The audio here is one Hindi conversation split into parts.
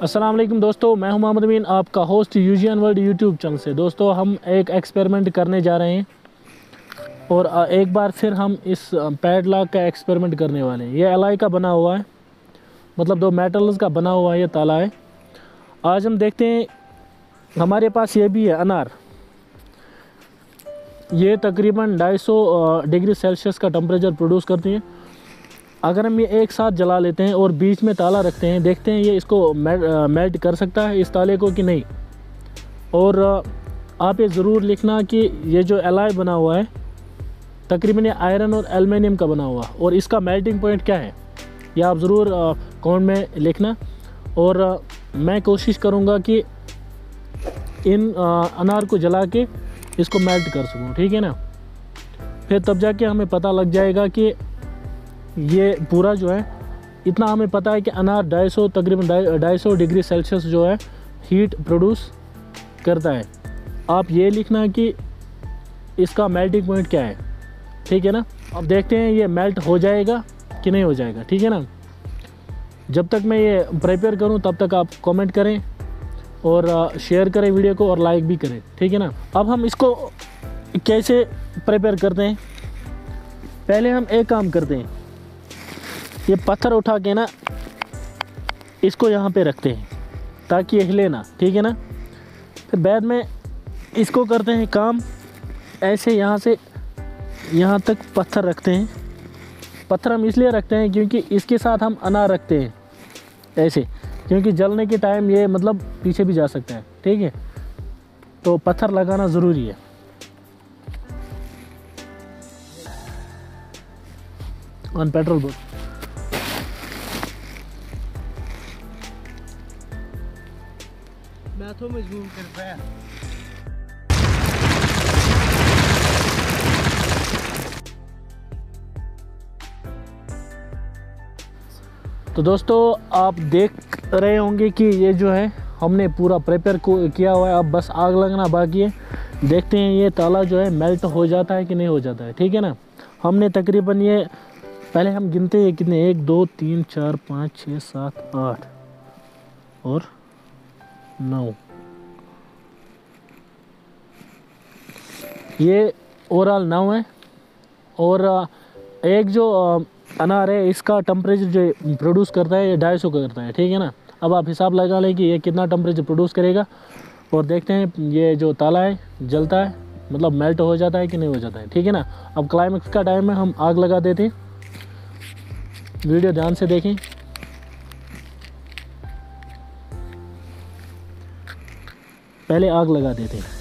अस्सलाम वालेकुम दोस्तों, मैं हूं मोहम्मद अमीन, आपका host UGN world YouTube channel से। दोस्तों, हम एक एक्सपेरिमेंट करने जा रहे हैं और एक बार फिर हम इस पैडलॉक का एक्सपेरिमेंट करने वाले हैं। ये एलॉय का बना हुआ है, मतलब दो मेटल्स का बना हुआ ये ताला है। आज हम देखते हैं, हमारे पास ये भी है अनार। ये तकरीबन 250 डिग्री सेल्सियस का टेम्परेचर प्रोड्यूस करती है। अगर हम ये एक साथ जला लेते हैं और बीच में ताला रखते हैं, देखते हैं ये इसको मेल्ट कर सकता है इस ताले को कि नहीं। और आप ये ज़रूर लिखना कि ये जो एलॉय बना हुआ है तकरीबन ये आयरन और एल्युमिनियम का बना हुआ, और इसका मेल्टिंग पॉइंट क्या है ये आप ज़रूर कमेंट में लिखना। और मैं कोशिश करूँगा कि इन अनार को जला के इसको मेल्ट कर सकूँ, ठीक है ना। फिर तब जाके हमें पता लग जाएगा कि ये पूरा जो है, इतना हमें पता है कि अनार तकरीबन 250 डिग्री सेल्सियस जो है हीट प्रोड्यूस करता है। आप ये लिखना कि इसका मेल्टिंग पॉइंट क्या है, ठीक है ना। अब देखते हैं ये मेल्ट हो जाएगा कि नहीं हो जाएगा, ठीक है ना। जब तक मैं ये प्रिपेयर करूं तब तक आप कमेंट करें और शेयर करें वीडियो को और लाइक भी करें, ठीक है ना। अब हम इसको कैसे प्रिपेयर करते हैं, पहले हम एक काम करते हैं, ये पत्थर उठा के ना इसको यहाँ पे रखते हैं ताकि ये हिले ना, ठीक है ना। फिर बाद में इसको करते हैं काम, ऐसे यहाँ से यहाँ तक पत्थर रखते हैं। पत्थर हम इसलिए रखते हैं क्योंकि इसके साथ हम अनार रखते हैं ऐसे, क्योंकि जलने के टाइम ये मतलब पीछे भी जा सकता है, ठीक है। तो पत्थर लगाना ज़रूरी है। On petrol boat. मैं तो मजबूर कर पाया। तो दोस्तों, आप देख रहे होंगे कि ये जो है हमने पूरा प्रिपेयर किया हुआ है। अब बस आग लगना बाकी है। देखते हैं ये ताला जो है मेल्ट हो जाता है कि नहीं हो जाता है, ठीक है ना। हमने तकरीबन ये पहले हम गिनते हैं कितने, 1 2 3 4 5 6 7 8 और 9। ये ओवरऑल 9 है। और एक जो अनार है इसका टेम्परेचर जो प्रोड्यूस करता है ये 250 का करता है, ठीक है ना। अब आप हिसाब लगा लें कि ये कितना टेम्परेचर प्रोड्यूस करेगा और देखते हैं ये जो ताला है जलता है, मतलब मेल्ट हो जाता है कि नहीं हो जाता है, ठीक है ना। अब क्लाइमेक्स का टाइम है, हम आग लगा देते हैं। वीडियो ध्यान से देखें। पहले आग लगा देते हैं।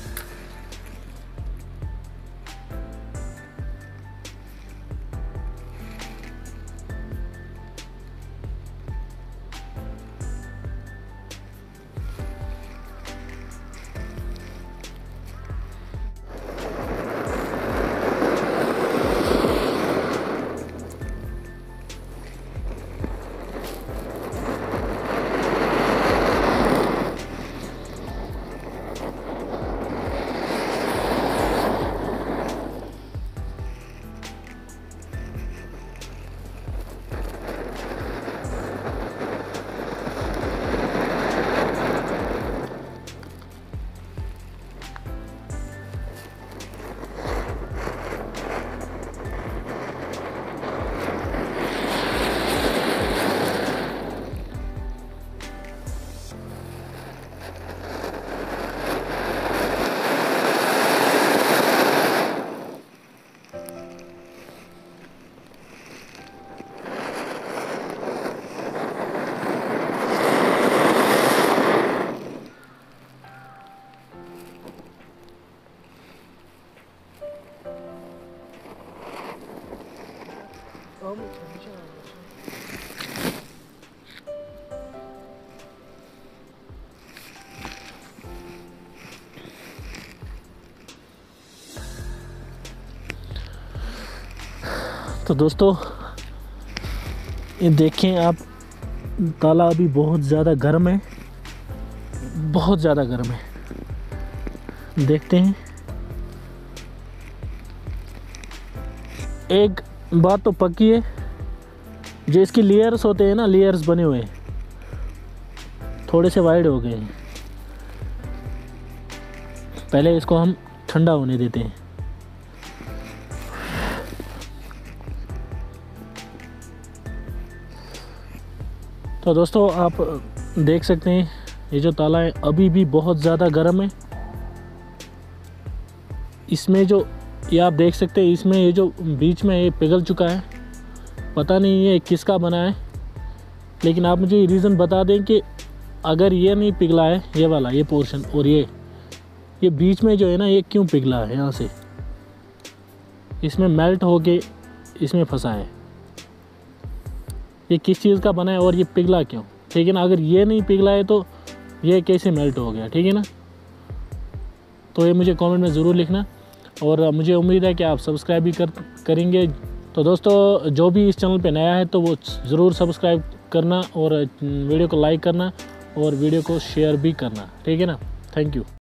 तो दोस्तों, ये देखें आप, ताला अभी बहुत ज़्यादा गर्म है, बहुत ज़्यादा गर्म है। देखते हैं। एक बात तो पक्की है, जो इसकी लेयर्स होते हैं ना, लेयर्स बने हुए हैं, थोड़े से वाइड हो गए हैं। पहले इसको हम ठंडा होने देते हैं। तो दोस्तों आप देख सकते हैं ये जो ताला है अभी भी बहुत ज़्यादा गर्म है। इसमें जो ये आप देख सकते हैं, इसमें ये जो बीच में ये पिघल चुका है। पता नहीं ये किसका बना है, लेकिन आप मुझे रीज़न बता दें कि अगर ये नहीं पिघला है, ये वाला ये पोर्शन, और ये बीच में जो है ना, ये क्यों पिघला है? यहाँ से इसमें मेल्ट होके इसमें फंसा है। ये किस चीज़ का बना है और ये पिघला क्यों? ठीक है ना, अगर ये नहीं पिघला है तो ये कैसे मेल्ट हो गया? ठीक है ना, तो ये मुझे कमेंट में ज़रूर लिखना, और मुझे उम्मीद है कि आप सब्सक्राइब भी करेंगे। तो दोस्तों जो भी इस चैनल पे नया है तो वो ज़रूर सब्सक्राइब करना, और वीडियो को लाइक करना, और वीडियो को शेयर भी करना। ठीक है ना, थैंक यू।